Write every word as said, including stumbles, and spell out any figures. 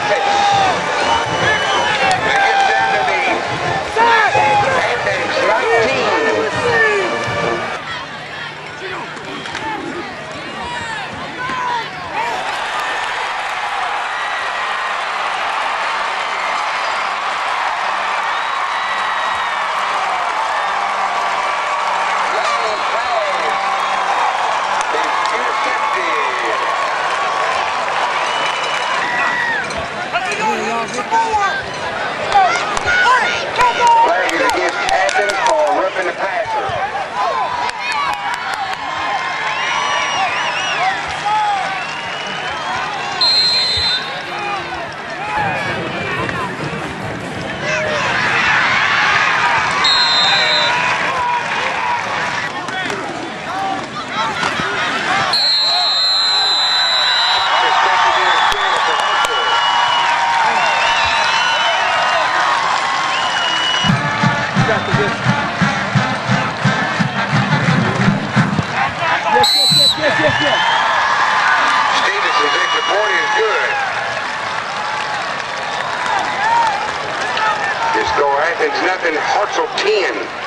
Flag is against Athens for roughing the passer. Yes, yes, yes, yes, yes, yes. Stevenson's extra point is good. Just go Athens nothing, Hartselle ten.